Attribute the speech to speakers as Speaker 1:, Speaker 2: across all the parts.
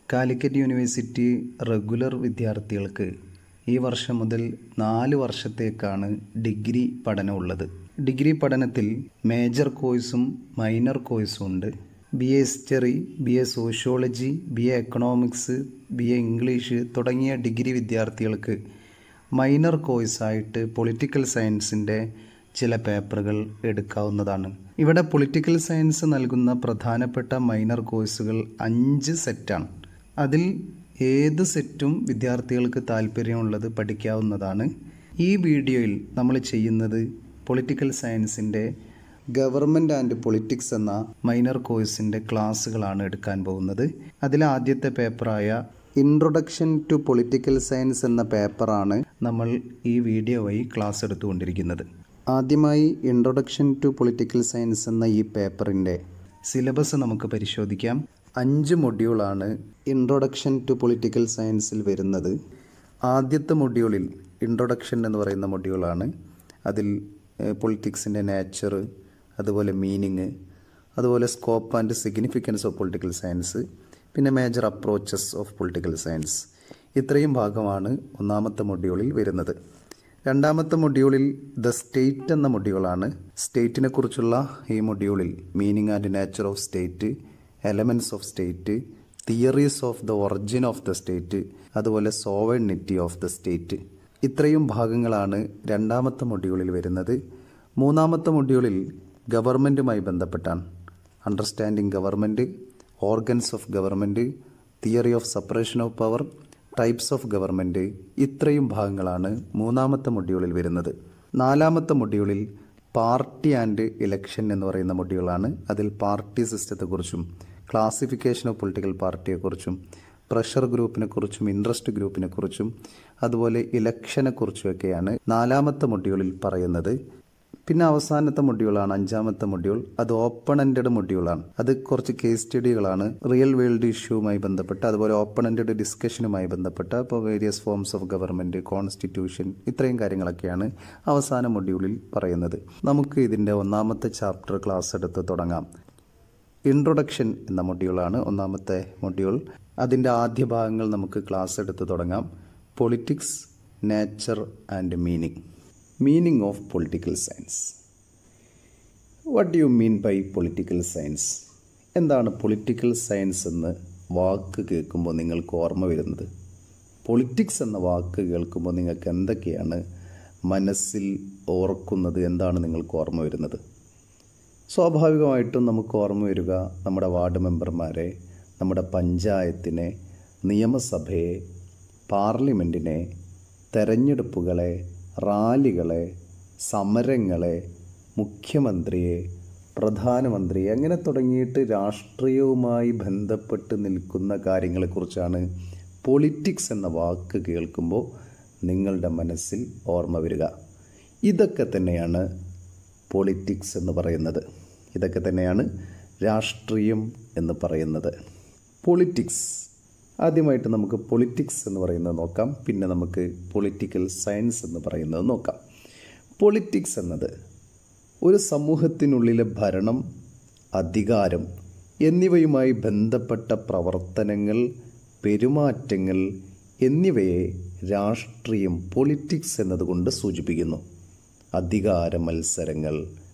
Speaker 1: Calicut university regular വിദ്യാർത്ഥികൾക്ക് ഈ വർഷം മുതൽ 4 വർഷത്തേക്കാണ് ഡിഗ്രി പഠനമുള്ളത്. ഡിഗ്രി പഠനത്തിൽ മേജർ കോഴ്സും മൈനർ കോഴ്സും ഉണ്ട്. BA history, BA sociology, BA economics, BA English തുടങ്ങിയ ഡിഗ്രി വിദ്യാർത്ഥികൾക്ക് മൈനർ കോഴ്സായിട്ട് പൊളിറ്റിക്കൽ സയൻസിൻ്റെ ചില പേപ്പറുകൾ എടുക്കാവുന്നതാണ്. ഇവിടെ പൊളിറ്റിക്കൽ സയൻസ് നൽകുന്ന പ്രധാനപ്പെട്ട മൈനർ കോഴ്സുകൾ 5 സെറ്റാണ്. അതിൽ ഏത് സെറ്റും വിദ്യാർത്ഥികൾക്ക് താല്പര്യമുള്ളത് പഠിക്കാവുന്നതാണ്. ഈ വീഡിയോയിൽ നമ്മൾ ചെയ്യുന്നത് പൊളിറ്റിക്കൽ സയൻസിൻ്റെ ഗവൺമെൻറ് ആൻഡ് പൊളിറ്റിക്സ് എന്ന മൈനർ കോഴ്സിൻ്റെ ക്ലാസ്സുകളാണ് എടുക്കാൻ പോകുന്നത്. അതിൽ ആദ്യത്തെ പേപ്പറായ ഇൻട്രൊഡക്ഷൻ ടു പൊളിറ്റിക്കൽ സയൻസ് എന്ന പേപ്പറാണ് നമ്മൾ ഈ വീഡിയോ വഴി ക്ലാസ് എടുത്തുകൊണ്ടിരിക്കുന്നത്. ആദ്യമായി ഇൻട്രൊഡക്ഷൻ ടു പൊളിറ്റിക്കൽ സയൻസ് എന്ന ഈ പേപ്പറിൻ്റെ സിലബസ് നമുക്ക് പരിശോധിക്കാം. 5 മൊഡ്യൂളാണ് ഇൻട്രൊഡക്ഷൻ ടു പൊളിറ്റിക്കൽ സയൻസിൽ വരുന്നത്. ആദ്യത്തെ മൊഡ്യൂളിൽ ഇൻട്രൊഡക്ഷൻ എന്ന് പറയുന്ന മൊഡ്യൂളാണ്. അതിൽ പൊളിറ്റിക്സിൻ്റെ നേച്ചർ, അതുപോലെ മീനിങ്, അതുപോലെ scope and significance of political science, പിന്നെ major approaches of political science. ഇത്രയും ഭാഗമാണ് ഒന്നാമത്തെ മൊഡ്യൂളിൽ വരുന്നത്. രണ്ടാമത്തെ മൊഡ്യൂളിൽ ദ സ്റ്റേറ്റ് എന്ന മൊഡ്യൂളാണ്. സ്റ്റേറ്റിനെ കുറിച്ചുള്ള ഈ മൊഡ്യൂളിൽ meaning and nature of state, elements of state, theories of the origin of the state, അതുപോലെ സോവറിനിറ്റി ഓഫ് ദ സ്റ്റേറ്റ്. ഇത്രയും ഭാഗങ്ങളാണ് രണ്ടാമത്തെ മൊഡ്യൂളിൽ വരുന്നത്. മൂന്നാമത്തെ മൊഡ്യൂളിൽ ഗവൺമെൻറ്റുമായി ബന്ധപ്പെട്ടാണ്. Understanding government, organs of government, theory of separation of power, types of government. ഇത്രയും ഭാഗങ്ങളാണ് മൂന്നാമത്തെ മൊഡ്യൂളിൽ വരുന്നത്. നാലാമത്തെ മൊഡ്യൂളിൽ പാർട്ടി ആൻഡ് ഇലക്ഷൻ എന്ന് പറയുന്ന മൊഡ്യൂളാണ്. അതിൽ പാർട്ടി സിസ്റ്റത്തെക്കുറിച്ചും ക്ലാസിഫിക്കേഷൻ ഓഫ് പൊളിറ്റിക്കൽ പാർട്ടിയെക്കുറിച്ചും പ്രഷർ ഗ്രൂപ്പിനെക്കുറിച്ചും ഇൻട്രസ്റ്റ് ഗ്രൂപ്പിനെക്കുറിച്ചും അതുപോലെ ഇലക്ഷനെക്കുറിച്ചുമൊക്കെയാണ് നാലാമത്തെ മൊഡ്യൂളിൽ പറയുന്നത്. പിന്നെ അവസാനത്തെ മൊഡ്യൂളാണ് അഞ്ചാമത്തെ മൊഡ്യൂൾ. അത് ഓപ്പൺ എൻഡഡ് മൊഡ്യൂളാണ്. അത് കുറച്ച് കേസ് സ്റ്റഡികളാണ് റിയൽ വേൾഡ് ഇഷ്യൂവുമായി ബന്ധപ്പെട്ട്, അതുപോലെ ഓപ്പൺ എൻഡഡ് ഡിസ്കഷനുമായി ബന്ധപ്പെട്ട ഇപ്പോൾ various forms of government, constitution, ഇത്രയും കാര്യങ്ങളൊക്കെയാണ് അവസാന മൊഡ്യൂളിൽ പറയുന്നത്. നമുക്ക് ഇതിൻ്റെ ഒന്നാമത്തെ ചാപ്റ്റർ ക്ലാസ് എടുത്ത് തുടങ്ങാം. ഇൻട്രൊഡക്ഷൻ എന്ന മൊഡ്യൂളാണ് ഒന്നാമത്തെ മൊഡ്യൂൾ. അതിൻ്റെ ആദ്യ ഭാഗങ്ങൾ നമുക്ക് ക്ലാസ് എടുത്ത് തുടങ്ങാം. Politics, nature and meaning. Meaning of political science. What do you mean by political science? എന്താണ് പൊളിറ്റിക്കൽ സയൻസ് എന്ന് വാക്ക് കേൾക്കുമ്പോൾ നിങ്ങൾക്ക് ഓർമ്മ വരുന്നത്? പൊളിറ്റിക്സ് എന്ന വാക്ക് കേൾക്കുമ്പോൾ നിങ്ങൾക്ക് എന്തൊക്കെയാണ് മനസ്സിൽ ഓർക്കുന്നത്? എന്താണ് നിങ്ങൾക്ക് ഓർമ്മ വരുന്നത്? സ്വാഭാവികമായിട്ടും നമുക്ക് ഓർമ്മ വരിക നമ്മുടെ വാർഡ് മെമ്പർമാരെ, നമ്മുടെ പഞ്ചായത്തിനെ, നിയമസഭയെ, പാർലമെൻറ്റിനെ, തെരഞ്ഞെടുപ്പുകളെ, റാലികളെ, സമരങ്ങളെ, മുഖ്യമന്ത്രിയെ, പ്രധാനമന്ത്രിയെ, അങ്ങനെ തുടങ്ങിയിട്ട് രാഷ്ട്രീയവുമായി ബന്ധപ്പെട്ട് നിൽക്കുന്ന കാര്യങ്ങളെക്കുറിച്ചാണ് പൊളിറ്റിക്സ് എന്ന വാക്ക് കേൾക്കുമ്പോൾ നിങ്ങളുടെ മനസ്സിൽ ഓർമ്മ വരിക. ഇതൊക്കെ തന്നെയാണ് പൊളിറ്റിക്സ് എന്ന് പറയുന്നത്. ഇതൊക്കെ തന്നെയാണ് രാഷ്ട്രീയം എന്ന് പറയുന്നത്. പൊളിറ്റിക്സ്, ആദ്യമായിട്ട് നമുക്ക് പൊളിറ്റിക്സ് എന്ന് പറയുന്നത് നോക്കാം. പിന്നെ നമുക്ക് പൊളിറ്റിക്കൽ സയൻസ് എന്ന് പറയുന്നത് നോക്കാം. പൊളിറ്റിക്സ് എന്നത് ഒരു സമൂഹത്തിനുള്ളിലെ ഭരണം, അധികാരം എന്നിവയുമായി ബന്ധപ്പെട്ട പ്രവർത്തനങ്ങൾ, പെരുമാറ്റങ്ങൾ എന്നിവയെ രാഷ്ട്രീയം, പൊളിറ്റിക്സ് എന്നതുകൊണ്ട് സൂചിപ്പിക്കുന്നു. അധികാര മത്സരങ്ങൾ,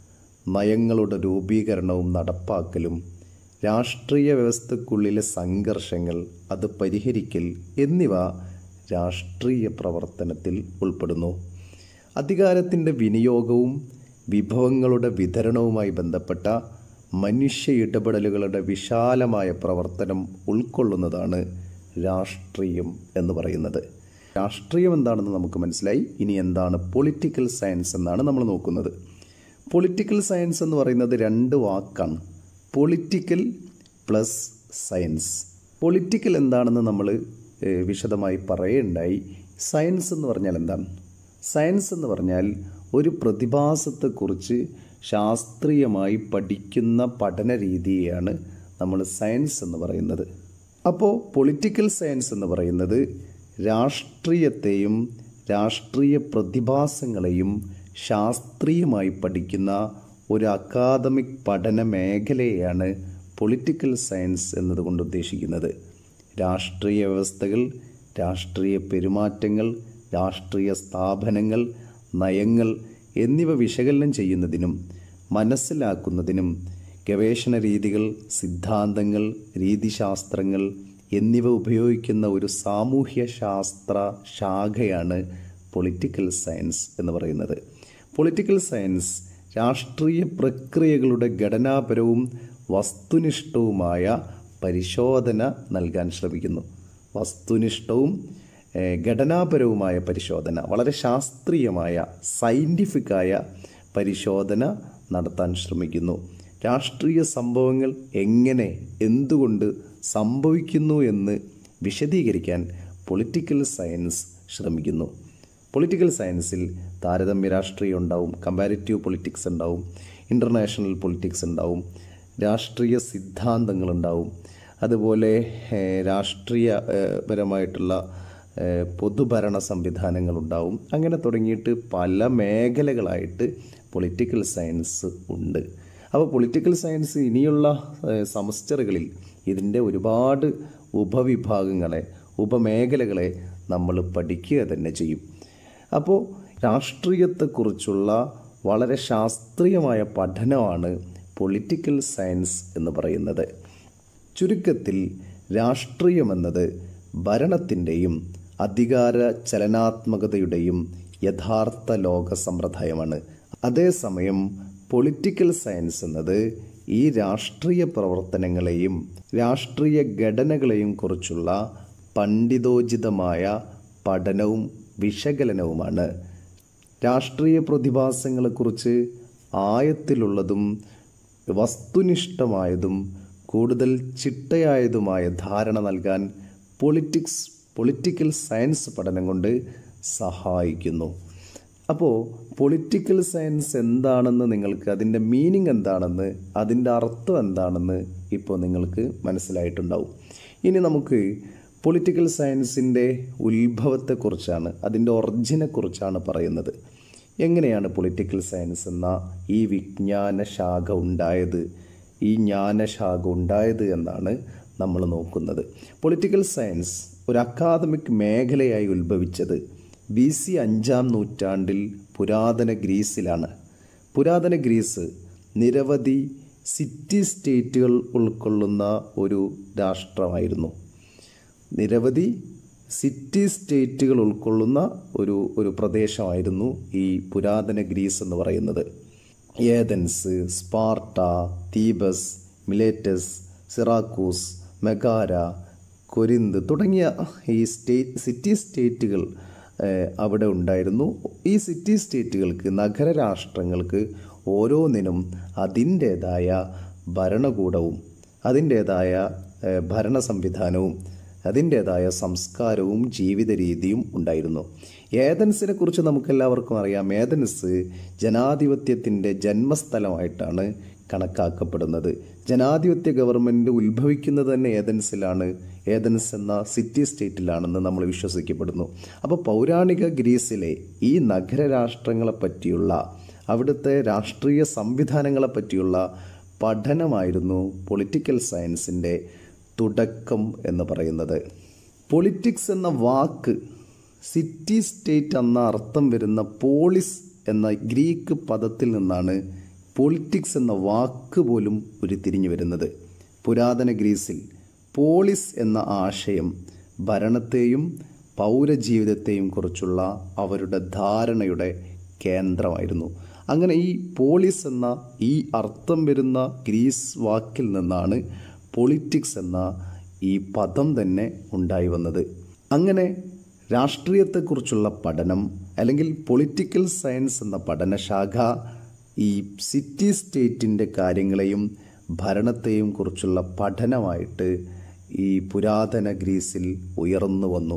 Speaker 1: നയങ്ങളുടെ രൂപീകരണവും നടപ്പാക്കലും, രാഷ്ട്രീയ വ്യവസ്ഥയ്ക്കുള്ളിലെ സംഘർഷങ്ങൾ, അത് പരിഹരിക്കൽ എന്നിവ രാഷ്ട്രീയ പ്രവർത്തനത്തിൽ ഉൾപ്പെടുന്നു. അധികാരത്തിൻ്റെ വിനിയോഗവും വിഭവങ്ങളുടെ വിതരണവുമായി ബന്ധപ്പെട്ട മനുഷ്യ ഇടപെടലുകളുടെ വിശാലമായ പ്രവർത്തനം ഉൾക്കൊള്ളുന്നതാണ് രാഷ്ട്രീയം എന്ന് പറയുന്നത്. രാഷ്ട്രീയം എന്താണെന്ന് നമുക്ക് മനസ്സിലായി. ഇനി എന്താണ് പൊളിറ്റിക്കൽ സയൻസ് എന്നാണ് നമ്മൾ നോക്കുന്നത്. പൊളിറ്റിക്കൽ സയൻസ് എന്ന് പറയുന്നത് 2 വാക്കാണ്. Political plus science. പൊളിറ്റിക്കൽ എന്താണെന്ന് നമ്മൾ വിശദമായി പറയുകയുണ്ടായി. സയൻസ് എന്ന് പറഞ്ഞാൽ എന്താണ്? സയൻസ് എന്ന് പറഞ്ഞാൽ ഒരു പ്രതിഭാസത്തെക്കുറിച്ച് ശാസ്ത്രീയമായി പഠിക്കുന്ന പഠന രീതിയെയാണ് നമ്മൾ സയൻസ് എന്ന് പറയുന്നത്. അപ്പോൾ പൊളിറ്റിക്കൽ സയൻസ് എന്ന് പറയുന്നത് രാഷ്ട്രീയത്തെയും രാഷ്ട്രീയ പ്രതിഭാസങ്ങളെയും ശാസ്ത്രീയമായി പഠിക്കുന്ന ഒരു അക്കാദമിക് പഠന മേഖലയെയാണ് പൊളിറ്റിക്കൽ സയൻസ് എന്നതുകൊണ്ട് ഉദ്ദേശിക്കുന്നത്. രാഷ്ട്രീയ വ്യവസ്ഥകൾ, രാഷ്ട്രീയ പെരുമാറ്റങ്ങൾ, രാഷ്ട്രീയ സ്ഥാപനങ്ങൾ, നയങ്ങൾ എന്നിവ വിശകലനം ചെയ്യുന്നതിനും മനസ്സിലാക്കുന്നതിനും ഗവേഷണ രീതികൾ, സിദ്ധാന്തങ്ങൾ, രീതിശാസ്ത്രങ്ങൾ എന്നിവ ഉപയോഗിക്കുന്ന ഒരു സാമൂഹ്യ ശാസ്ത്ര ശാഖയാണ് പൊളിറ്റിക്കൽ സയൻസ് എന്ന് പറയുന്നത്. പൊളിറ്റിക്കൽ സയൻസ് രാഷ്ട്രീയ പ്രക്രിയകളുടെ ഘടനാപരവും വസ്തുനിഷ്ഠവുമായ പരിശോധന നൽകാൻ ശ്രമിക്കുന്നു. വസ്തുനിഷ്ഠവും ഘടനാപരവുമായ പരിശോധന, വളരെ ശാസ്ത്രീയമായ സയൻറ്റിഫിക്കായ പരിശോധന നടത്താൻ ശ്രമിക്കുന്നു. രാഷ്ട്രീയ സംഭവങ്ങൾ എങ്ങനെ, എന്തുകൊണ്ട് സംഭവിക്കുന്നു എന്ന് വിശദീകരിക്കാൻ പൊളിറ്റിക്കൽ സയൻസ് ശ്രമിക്കുന്നു. പൊളിറ്റിക്കൽ സയൻസിൽ താരതമ്യ രാഷ്ട്രീയം ഉണ്ടാവും, കമ്പാരിറ്റീവ് പൊളിറ്റിക്സ് ഉണ്ടാവും, ഇൻ്റർനാഷണൽ പൊളിറ്റിക്സ് ഉണ്ടാവും, രാഷ്ട്രീയ സിദ്ധാന്തങ്ങളുണ്ടാവും, അതുപോലെ രാഷ്ട്രീയപരമായിട്ടുള്ള പൊതുഭരണ സംവിധാനങ്ങളുണ്ടാവും. അങ്ങനെ തുടങ്ങിയിട്ട് പല മേഖലകളായിട്ട് പൊളിറ്റിക്കൽ സയൻസ് ഉണ്ട്. അപ്പോൾ പൊളിറ്റിക്കൽ സയൻസ് ഇനിയുള്ള സെമസ്റ്ററുകളിൽ ഇതിൻ്റെ ഒരുപാട് ഉപവിഭാഗങ്ങളെ, ഉപമേഖലകളെ നമ്മൾ പഠിക്കുക തന്നെ ചെയ്യും. അപ്പോൾ രാഷ്ട്രീയത്തെക്കുറിച്ചുള്ള വളരെ ശാസ്ത്രീയമായ പഠനമാണ് പൊളിറ്റിക്കൽ സയൻസ് എന്ന് പറയുന്നത്. ചുരുക്കത്തിൽ രാഷ്ട്രീയമെന്നത് ഭരണത്തിൻ്റെയും അധികാര ചലനാത്മകതയുടെയും യഥാർത്ഥ ലോക സമ്പ്രദായമാണ്. അതേസമയം പൊളിറ്റിക്കൽ സയൻസ് എന്നത് ഈ രാഷ്ട്രീയ പ്രവർത്തനങ്ങളെയും രാഷ്ട്രീയ ഘടനകളെയും കുറിച്ചുള്ള പണ്ഡിതോചിതമായ പഠനവും വിശകലനവുമാണ്. രാഷ്ട്രീയ പ്രതിഭാസങ്ങളെക്കുറിച്ച് ആഴത്തിലുള്ളതും വസ്തുനിഷ്ഠമായതും കൂടുതൽ ചിട്ടയായതുമായ ധാരണ നൽകാൻ പൊളിറ്റിക്കൽ സയൻസ് പഠനം കൊണ്ട് സഹായിക്കുന്നു. അപ്പോൾ പൊളിറ്റിക്കൽ സയൻസ് എന്താണെന്ന് നിങ്ങൾക്ക്, അതിൻ്റെ മീനിങ് എന്താണെന്ന്, അതിൻ്റെ അർത്ഥം എന്താണെന്ന് ഇപ്പോൾ നിങ്ങൾക്ക് മനസ്സിലായിട്ടുണ്ടാവും. ഇനി നമുക്ക് പൊളിറ്റിക്കൽ സയൻസിൻ്റെ ഉത്ഭവത്തെക്കുറിച്ചാണ്, അതിൻ്റെ ഒറിജിനെക്കുറിച്ചാണ് പറയുന്നത്. എങ്ങനെയാണ് പൊളിറ്റിക്കൽ സയൻസ് എന്ന ഈ വിജ്ഞാന ശാഖ ഉണ്ടായത്, ഈ ജ്ഞാനശാഖ ഉണ്ടായത് എന്നാണ് നമ്മൾ നോക്കുന്നത്. പൊളിറ്റിക്കൽ സയൻസ് ഒരു അക്കാദമിക് മേഖലയായി ഉത്ഭവിച്ചത് BC 5-ാം നൂറ്റാണ്ടിൽ പുരാതന ഗ്രീസിലാണ്. പുരാതന ഗ്രീസ് നിരവധി സിറ്റി സ്റ്റേറ്റുകൾ ഉൾക്കൊള്ളുന്ന ഒരു രാഷ്ട്രമായിരുന്നു. നിരവധി സിറ്റി സ്റ്റേറ്റുകൾ ഉൾക്കൊള്ളുന്ന ഒരു പ്രദേശമായിരുന്നു ഈ പുരാതന ഗ്രീസ് എന്ന് പറയുന്നത്. Athens, Sparta, Thebes, Miletus, Syracuse, Megara, Corinth തുടങ്ങിയ ഈ സിറ്റി സ്റ്റേറ്റുകൾ അവിടെ ഉണ്ടായിരുന്നു. ഈ സിറ്റി സ്റ്റേറ്റുകൾക്ക്, നഗരരാഷ്ട്രങ്ങൾക്ക് ഓരോന്നിനും അതിൻ്റേതായ ഭരണകൂടവും അതിൻ്റേതായ ഭരണ സംവിധാനവും അതിൻ്റേതായ സംസ്കാരവും ജീവിത രീതിയും ഉണ്ടായിരുന്നു. ഏഥൻസിനെ കുറിച്ച് നമുക്കെല്ലാവർക്കും അറിയാം. ഏഥൻസ് ജനാധിപത്യത്തിൻ്റെ ജന്മസ്ഥലമായിട്ടാണ് കണക്കാക്കപ്പെടുന്നത്. ജനാധിപത്യ ഗവൺമെൻറ് ഉത്ഭവിക്കുന്നത് തന്നെ ഏഥൻസിലാണ്, ഏഥൻസ് എന്ന സിറ്റി സ്റ്റേറ്റിലാണെന്ന് നമ്മൾ വിശ്വസിക്കപ്പെടുന്നു. അപ്പോൾ പൗരാണിക ഗ്രീസിലെ ഈ നഗരരാഷ്ട്രങ്ങളെ പറ്റിയുള്ള, അവിടുത്തെ രാഷ്ട്രീയ സംവിധാനങ്ങളെ പറ്റിയുള്ള പഠനമായിരുന്നു പൊളിറ്റിക്കൽ സയൻസിൻ്റെ തുടക്കം എന്ന് പറയുന്നത്. പൊളിറ്റിക്സ് എന്ന വാക്ക് സിറ്റി സ്റ്റേറ്റ് എന്ന അർത്ഥം വരുന്ന പോളിസ് എന്ന ഗ്രീക്ക് പദത്തിൽ നിന്നാണ് പൊളിറ്റിക്സ് എന്ന വാക്ക് പോലും ഉരുത്തിരിഞ്ഞു വരുന്നത്. പുരാതന ഗ്രീസിൽ പോളിസ് എന്ന ആശയം ഭരണത്തെയും പൗരജീവിതത്തെയും കുറിച്ചുള്ള അവരുടെ ധാരണയുടെ കേന്ദ്രമായിരുന്നു. അങ്ങനെ ഈ പോളിസ് എന്ന ഈ അർത്ഥം വരുന്ന ഗ്രീസ് വാക്കിൽ നിന്നാണ് പൊളിറ്റിക്സ് എന്ന ഈ പദം തന്നെ ഉണ്ടായി വന്നത്. അങ്ങനെ രാഷ്ട്രീയത്തെക്കുറിച്ചുള്ള പഠനം, അല്ലെങ്കിൽ പൊളിറ്റിക്കൽ സയൻസ് എന്ന പഠനശാഖ ഈ സിറ്റി സ്റ്റേറ്റിൻ്റെ കാര്യങ്ങളെയും ഭരണത്തെയും കുറിച്ചുള്ള പഠനമായിട്ട് ഈ പുരാതന ഗ്രീസിൽ ഉയർന്നു വന്നു.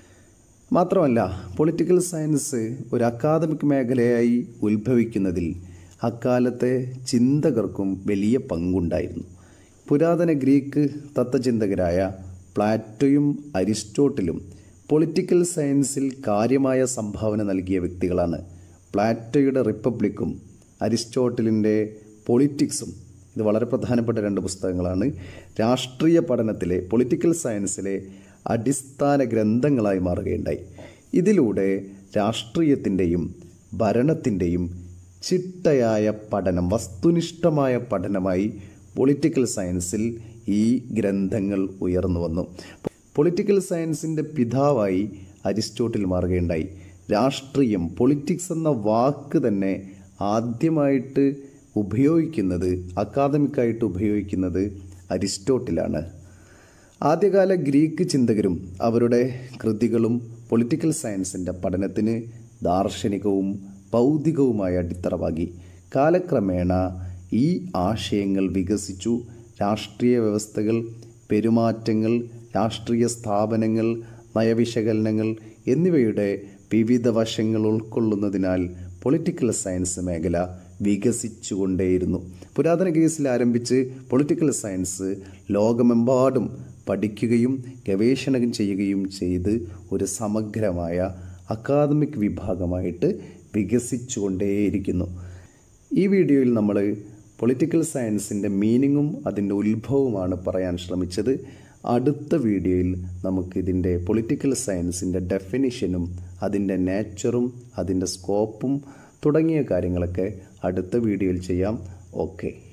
Speaker 1: മാത്രമല്ല, പൊളിറ്റിക്കൽ സയൻസ് ഒരു അക്കാദമിക് മേഖലയായി ഉത്ഭവിക്കുന്നതിൽ അക്കാലത്തെ ചിന്തകർക്കും വലിയ പങ്കുണ്ടായിരുന്നു. പുരാതന ഗ്രീക്ക് തത്വചിന്തകരായ പ്ലാറ്റോയും അരിസ്റ്റോട്ടിലും പൊളിറ്റിക്കൽ സയൻസിൽ കാര്യമായ സംഭാവന നൽകിയ വ്യക്തികളാണ്. പ്ലാറ്റോയുടെ റിപ്പബ്ലിക്കും അരിസ്റ്റോട്ടിലിൻ്റെ പൊളിറ്റിക്സും ഇത് വളരെ പ്രധാനപ്പെട്ട 2 പുസ്തകങ്ങളാണ്. രാഷ്ട്രീയ പഠനത്തിലെ പൊളിറ്റിക്കൽ സയൻസിലെ അടിസ്ഥാന ഗ്രന്ഥങ്ങളായി മാറുകയുണ്ടായി. ഇതിലൂടെ രാഷ്ട്രീയത്തിൻ്റെയും ഭരണത്തിൻ്റെയും ചിട്ടയായ പഠനം, വസ്തുനിഷ്ഠമായ പഠനമായി പൊളിറ്റിക്കൽ സയൻസിൽ ഈ ഗ്രന്ഥങ്ങൾ ഉയർന്നു വന്നു. പൊളിറ്റിക്കൽ സയൻസിൻ്റെ പിതാവായി അരിസ്റ്റോട്ടിൽ മാറുകയുണ്ടായി. രാഷ്ട്രീയം, പൊളിറ്റിക്സ് എന്ന വാക്ക് തന്നെ ആദ്യമായിട്ട് ഉപയോഗിക്കുന്നത്, അക്കാദമിക്കായിട്ട് ഉപയോഗിക്കുന്നത് അരിസ്റ്റോട്ടിലാണ്. ആദ്യകാല ഗ്രീക്ക് ചിന്തകരും അവരുടെ കൃതികളും പൊളിറ്റിക്കൽ സയൻസിൻ്റെ പഠനത്തിന് ദാർശനികവും ഭൗതികവുമായ അടിത്തറവാകി. കാലക്രമേണ ഈ ആശയങ്ങൾ വികസിച്ചു. രാഷ്ട്രീയ വ്യവസ്ഥകൾ, പെരുമാറ്റങ്ങൾ, രാഷ്ട്രീയ സ്ഥാപനങ്ങൾ, നയവിശകലനങ്ങൾ എന്നിവയുടെ വിവിധ വശങ്ങൾ ഉൾക്കൊള്ളുന്നതിനാൽ പൊളിറ്റിക്കൽ സയൻസ് മേഖല വികസിച്ചുകൊണ്ടേയിരുന്നു. പുരാതന ഗ്രീസിൽ ആരംഭിച്ച് പൊളിറ്റിക്കൽ സയൻസ് ലോകമെമ്പാടും പഠിക്കുകയും ഗവേഷണം ചെയ്യുകയും ചെയ്ത് ഒരു സമഗ്രമായ അക്കാദമിക് വിഭാഗമായിട്ട് വികസിച്ചുകൊണ്ടേയിരിക്കുന്നു. ഈ വീഡിയോയിൽ നമ്മൾ പൊളിറ്റിക്കൽ സയൻസിൻ്റെ മീനിങ്ങും അതിൻ്റെ ഉത്ഭവവുമാണ് പറയാൻ ശ്രമിച്ചത്. അടുത്ത വീഡിയോയിൽ നമുക്കിതിൻ്റെ പൊളിറ്റിക്കൽ സയൻസിൻ്റെ ഡെഫിനിഷനും അതിൻ്റെ നേച്ചറും അതിൻ്റെ സ്കോപ്പും തുടങ്ങിയ കാര്യങ്ങളൊക്കെ അടുത്ത വീഡിയോയിൽ ചെയ്യാം. ഓക്കെ.